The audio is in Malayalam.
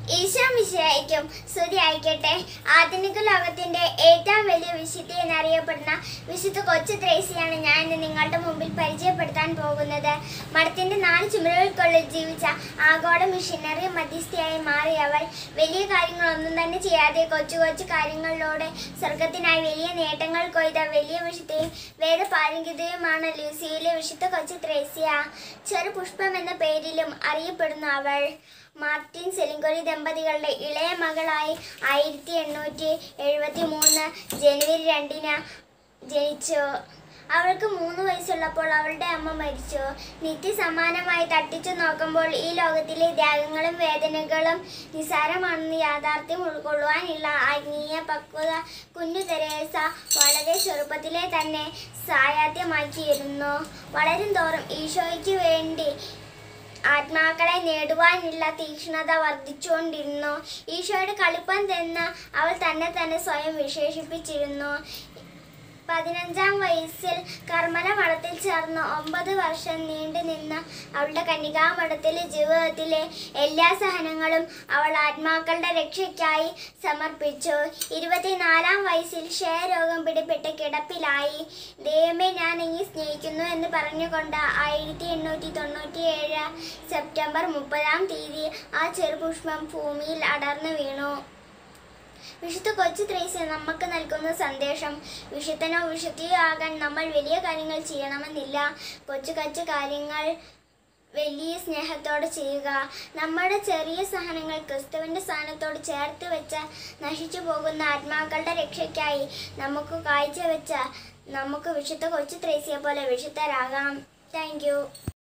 ഈശോ മിശിഹായ്ക്കും സ്തുതിയായിരിക്കട്ടെ. ആധുനിക ലോകത്തിന്റെ ഏറ്റവും വലിയ വിശുദ്ധി എന്നറിയപ്പെടുന്ന വിശുദ്ധ കൊച്ചു ത്രേസ്യയാണ് ഞാൻ ഇന്ന് നിങ്ങളുടെ മുമ്പിൽ പരിചയപ്പെടുത്താൻ പോകുന്നത്. മഠത്തിന്റെ 4 ചുമരുകൾക്കുള്ളിൽ ജീവിച്ച ആഗോള മിഷനറി മധ്യസ്ഥയായി മാറിയ അവൾ വലിയ കാര്യങ്ങളൊന്നും തന്നെ ചെയ്യാതെ കൊച്ചു കൊച്ചു കാര്യങ്ങളിലൂടെ സ്വർഗത്തിനായി വലിയ നേട്ടങ്ങൾ കൊയ്ത വലിയ വിശുദ്ധയും വേദപാരംഗതയുമാണ് ലൂസിയയിലെ വിശുദ്ധ കൊച്ചു ത്രേസ്യ. ചെറു പുഷ്പം എന്ന പേരിലും അറിയപ്പെടുന്നു അവൾ. മാർട്ടിൻ സെലിങ്കോരി ദമ്പതികളുടെ ഇളയ മകളായി 1873 ജനുവരി 2 ജനിച്ചു. അവൾക്ക് 3 വയസ്സുള്ളപ്പോൾ അവളുടെ അമ്മ മരിച്ചു. നിത്യസമാനമായി തട്ടിച്ചു നോക്കുമ്പോൾ ഈ ലോകത്തിലെ ത്യാഗങ്ങളും വേദനകളും നിസ്സാരമാണെന്ന് യാഥാർത്ഥ്യം ഉൾക്കൊള്ളുവാനുള്ള ആത്മീയ പക്വത കുഞ്ഞു തെരേസ വളരെ ചെറുപ്പത്തിലെ തന്നെ സായാഹ്യമാക്കിയിരുന്നു. വളരും തോറും ഈശോയ്ക്ക് വേണ്ടി ആത്മാക്കളെ നേടുവാനുള്ള തീക്ഷ്ണത വർദ്ധിച്ചുകൊണ്ടിരുന്നു. ഈശോയുടെ കളിപ്പം എന്ന് അവൾ തന്നെ സ്വയം വിശേഷിപ്പിച്ചിരുന്നു. 15-ാം വയസ്സിൽ കർമ്മല മഠത്തിൽ ചേർന്ന് 9 വർഷം നീണ്ടു നിന്ന അവളുടെ കന്യകാമഠത്തിലെ ജീവിതത്തിലെ എല്ലാ സഹനങ്ങളും അവൾ ആത്മാക്കളുടെ രക്ഷയ്ക്കായി സമർപ്പിച്ചു. 24-ാം വയസ്സിൽ ക്ഷയരോഗം പിടിപെട്ട് കിടപ്പിലായി. ദൈവമേ, ഞാൻ ഇനി സ്നേഹിക്കുന്നു എന്ന് പറഞ്ഞുകൊണ്ട് 1897 സെപ്റ്റംബർ 30-ാം തീയതി ആ ചെറുപുഷ്പം ഭൂമിയിൽ അടർന്നു വീണു. വിശുദ്ധ കൊച്ചു ത്രേസ്യ നമുക്ക് നൽകുന്ന സന്ദേശം: വിശുദ്ധനോ വിശുദ്ധിയോ ആകാൻ നമ്മൾ വലിയ കാര്യങ്ങൾ ചെയ്യണമെന്നില്ല. കൊച്ചു കൊച്ചു കാര്യങ്ങൾ വലിയ സ്നേഹത്തോടെ ചെയ്യുക. നമ്മുടെ ചെറിയ സഹനങ്ങൾ ക്രിസ്തുവിൻ്റെ സ്ഥാനത്തോട് ചേർത്ത് വെച്ച് നശിച്ചു പോകുന്ന ആത്മാക്കളുടെ രക്ഷയ്ക്കായി നമുക്ക് കാഴ്ചവെച്ച് നമുക്ക് വിശുദ്ധ കൊച്ചു ത്രേസ്യയെ പോലെ വിശുദ്ധരാകാം. Thank you.